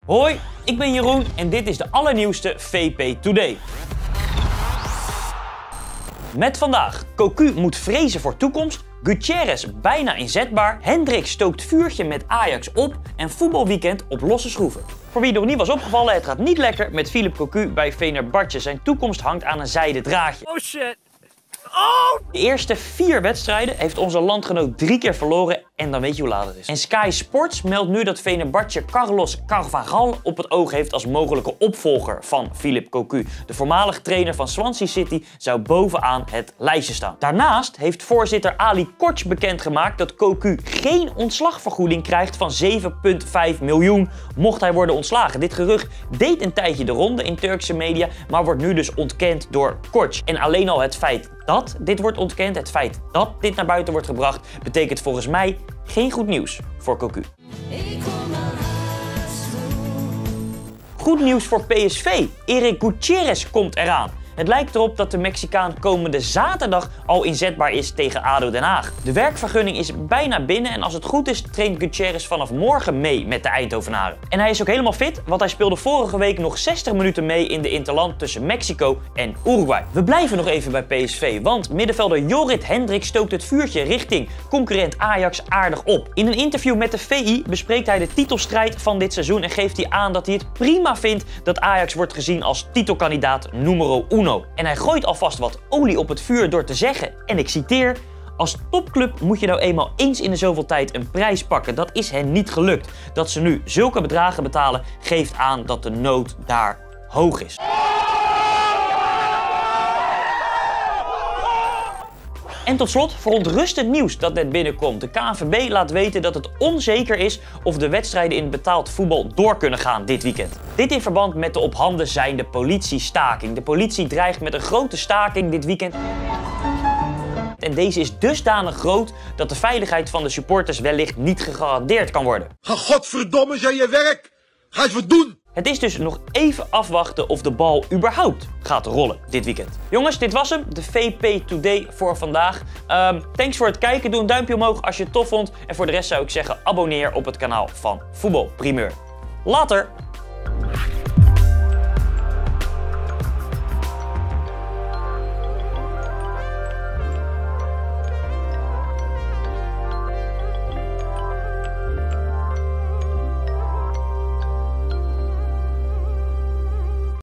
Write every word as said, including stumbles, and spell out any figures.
Hoi, ik ben Jeroen en dit is de allernieuwste V P Today. Met vandaag, Cocu moet vrezen voor toekomst, Gutierrez bijna inzetbaar, Hendrik stookt vuurtje met Ajax op en voetbalweekend op losse schroeven. Voor wie nog niet was opgevallen, het gaat niet lekker met Philippe Cocu bij Fenerbahce. Zijn toekomst hangt aan een zijden draadje. Oh shit! Oh! De eerste vier wedstrijden heeft onze landgenoot drie keer verloren en dan weet je hoe laat het is. En Sky Sports meldt nu dat Fenerbahce Carlos Carvajal op het oog heeft als mogelijke opvolger van Philippe Cocu. De voormalig trainer van Swansea City zou bovenaan het lijstje staan. Daarnaast heeft voorzitter Ali Koç bekendgemaakt dat Cocu geen ontslagvergoeding krijgt van zeven komma vijf miljoen mocht hij worden ontslagen. Dit gerucht deed een tijdje de ronde in Turkse media, maar wordt nu dus ontkend door Koç. En alleen al het feit dat dit wordt ontkend, het feit dat dit naar buiten wordt gebracht, betekent volgens mij geen goed nieuws voor Cocu. Goed nieuws voor P S V. Eric Gutierrez komt eraan. Het lijkt erop dat de Mexicaan komende zaterdag al inzetbaar is tegen A D O Den Haag. De werkvergunning is bijna binnen en als het goed is traint Gutierrez vanaf morgen mee met de Eindhovenaren. En hij is ook helemaal fit, want hij speelde vorige week nog zestig minuten mee in de interland tussen Mexico en Uruguay. We blijven nog even bij P S V, want middenvelder Jorrit Hendrik stookt het vuurtje richting concurrent Ajax aardig op. In een interview met de V I bespreekt hij de titelstrijd van dit seizoen en geeft hij aan dat hij het prima vindt dat Ajax wordt gezien als titelkandidaat numero uno. En hij gooit alvast wat olie op het vuur door te zeggen, en ik citeer: als topclub moet je nou eenmaal eens in de zoveel tijd een prijs pakken. Dat is hen niet gelukt. Dat ze nu zulke bedragen betalen geeft aan dat de nood daar hoog is. En tot slot, verontrustend nieuws dat net binnenkomt. De K N V B laat weten dat het onzeker is of de wedstrijden in het betaald voetbal door kunnen gaan dit weekend. Dit in verband met de op handen zijnde politiestaking. De politie dreigt met een grote staking dit weekend. En deze is dusdanig groot dat de veiligheid van de supporters wellicht niet gegarandeerd kan worden. Ga godverdomme zijn je werk! Ga eens wat doen! Het is dus nog even afwachten of de bal überhaupt gaat rollen dit weekend. Jongens, dit was hem. De V P Today voor vandaag. Um, thanks voor het kijken. Doe een duimpje omhoog als je het tof vond. En voor de rest zou ik zeggen, abonneer op het kanaal van Voetbal Primeur. Later!